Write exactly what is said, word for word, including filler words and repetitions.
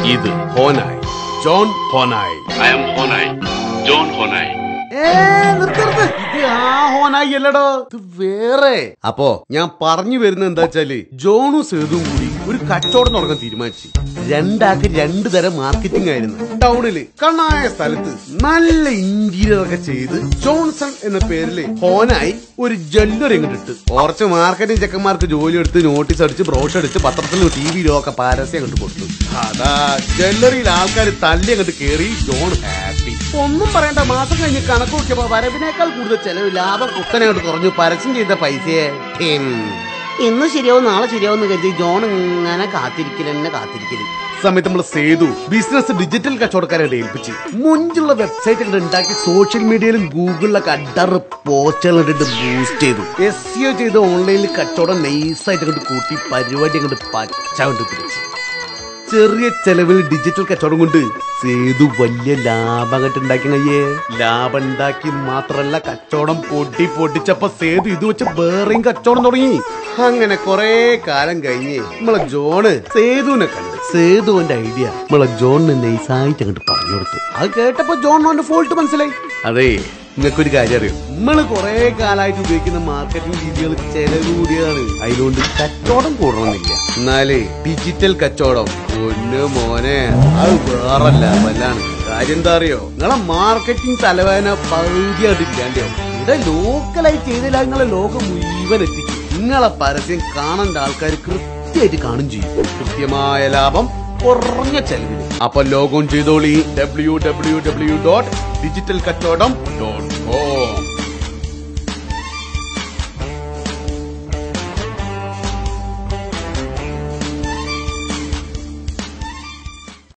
ഇത് Honai, John Honai. I am Honai, John Honai. ഇത് ആ ഹോനായി അല്ലടോ, ഇത് വേറെ. അപ്പോ ഞാൻ പറഞ്ഞു വരുന്നത് എന്താ വെച്ചാല്, ജോണും സേതുവും കൂടി ഒരു കച്ചവടം തുടങ്ങാൻ തീരുമാനിച്ചു. രണ്ടാൾക്ക് രണ്ടു തരം മാർക്കറ്റിംഗ് ആയിരുന്നു. ടൗണില് കണ്ണായ സ്ഥലത്ത് നല്ല ഇന്റീരിയർ ഒക്കെ ചെയ്ത് ജോൺസൺ എന്ന പേരില് ഹോനായി ഒരു ജ്വല്ലറി ഇങ്ങോട്ട് കുറച്ച് മാർക്കറ്റിംഗ് ചെക്കന്മാർക്ക് ജോലി എടുത്ത് നോട്ടീസ് അടിച്ച് ബ്രോഷർ അടിച്ച് പത്രത്തിലും ടി വിയിലും ഒക്കെ പരസ്യം അങ്ങോട്ട് കൊടുത്തു. അതാ ജ്വല്ലറിയിൽ ആൾക്കാർ തല്ലി അങ്ങോട്ട് കേറി. John happy. ഒന്നും പറയണ്ട, മാസം കഴിഞ്ഞ് കണക്ക് നോക്കിയപ്പോ വരവിനേക്കാൾ കൂടുതൽ ചെലവ് ലാഭം കുത്തനെ അങ്ങോട്ട് കുറഞ്ഞു. പരസ്യം ചെയ്ത പൈസയെ ഇന്ന് ശരിയാവും നാളെ ശരിയാവും കരുതി ജോൺ ഇങ്ങനെ കാത്തിരിക്കല് തന്നെ കാത്തിരിക്കല്. സമയത്ത് നമ്മള് സേതു ബിസിനസ് ഡിജിറ്റൽ കച്ചവടക്കാരെ ഏൽപ്പിച്ച് മുഞ്ചുള്ള വെബ്സൈറ്റ് ഒക്കെ ഉണ്ടാക്കി സോഷ്യൽ മീഡിയയിലും ഗൂഗിളിലൊക്കെ അഡറ് പോസ്റ്റുകൾ ഇട്ടിട്ട് ബൂസ്റ്റ് ചെയ്തു. എസ് സി ഒ ചെയ്ത് ഓൺലൈനിൽ കച്ചവടം നൈസായിട്ട് അങ്ങോട്ട് കൂട്ടി പരിപാടി അങ്ങോട്ട് പച്ച കൊണ്ട് പിടിച്ചു. ചെറിയ ചെലവിൽ ഡിജിറ്റൽ കച്ചവടം കൊണ്ട് സേതു വലിയ ലാഭം അങ്ങോട്ട് ഉണ്ടാക്കി. അയ്യേ, ലാഭം ഉണ്ടാക്കി മാത്രല്ല കച്ചവടം പൊട്ടി പൊട്ടിച്ചപ്പോ സേതു ഇത് വെച്ച് വേറെയും കച്ചവടം തുടങ്ങി. അങ്ങനെ കൊറേ കാലം കഴിഞ്ഞ് നമ്മളെ ജോണ് സേതുവിനെ കണ്ട് സേതുവിന്റെ ഐഡിയ നമ്മളെ ജോണിന് നൈസായിട്ട് അങ്ങോട്ട് പറഞ്ഞു കൊടുത്തു. അത് കേട്ടപ്പോ ജോണിന്റെ ഫോൾട്ട് മനസ്സിലായി. അതെ, നിങ്ങൾക്കൊരു കാര്യം അറിയാം, നമ്മള് കൊറേ കാലമായിട്ട് ഉപയോഗിക്കുന്ന മാർക്കറ്റിംഗ് രീതികൾ ചെലവ് കൂടിയതാണ്. അതിനുകൊണ്ട് കച്ചവടം കൂടണമെന്നില്ല. എന്നാലേ ഡിജിറ്റൽ കച്ചവടം ഒന്ന് മോനെ അത് വേറല്ല വല്ലാണ്. കാര്യം എന്താ അറിയോ, നിങ്ങളെ മാർക്കറ്റിംഗ് തലവേദന പകുതിയായിട്ട് ഇല്ലാണ്ടാവും. ഇവിടെ ലോക്കലായി ചെയ്തില്ല, നിങ്ങളെ ലോകം മുഴുവൻ എത്തിക്കും. നിങ്ങളെ പരസ്യം കാണേണ്ട ആൾക്കാർ കൃത്യമായിട്ട് കാണും ചെയ്യും. കൃത്യമായ ലാഭം കുറഞ്ഞ ചെലവിൽ. അപ്പൊ ലോഗോൺ ചെയ്തോളി W W W dot digital Kachavadam dot com.